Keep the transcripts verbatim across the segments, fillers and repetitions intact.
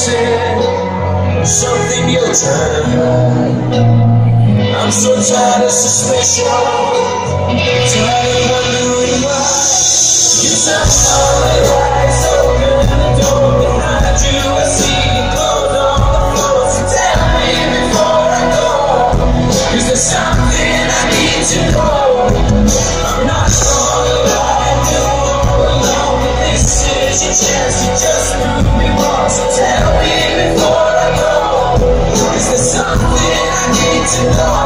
missing something your time. I'm so tired of suspicion, tired of wondering why. You somehow lay eyes open the door behind you. I see you clothes on the floor, so tell me before I go. Is there something I need to know? I'm not gonna lie, I know all alone, but this is your chance to just prove me wrong. So tell me before I go. Is there something I need to know?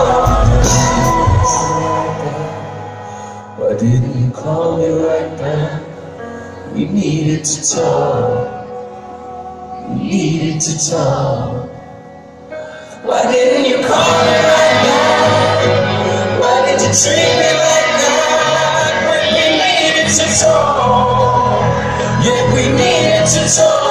Why didn't you call me right back? We needed to talk. We needed to talk. Why didn't you call me right back? Why did you treat me like that? When we needed to talk. Yeah, we needed to talk.